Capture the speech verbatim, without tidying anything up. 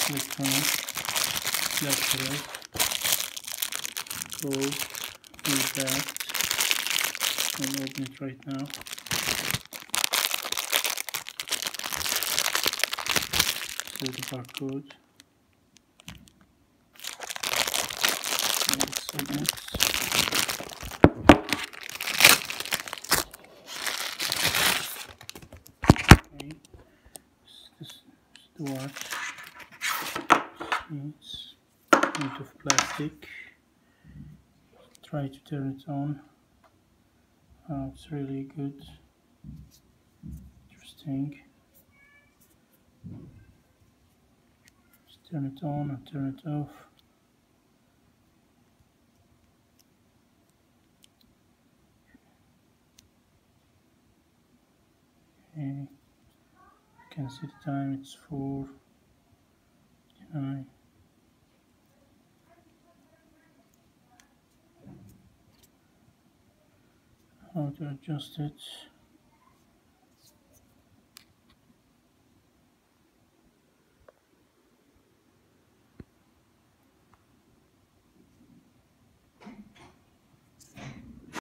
electronic black thread. So use that and open it right now. So the barcode. Okay. This is the watch. It's made of plastic. Try to turn it on. Oh, it's really good. Interesting. Just turn it on and turn it off. Okay. You can see the time, it's four nine. How to adjust it?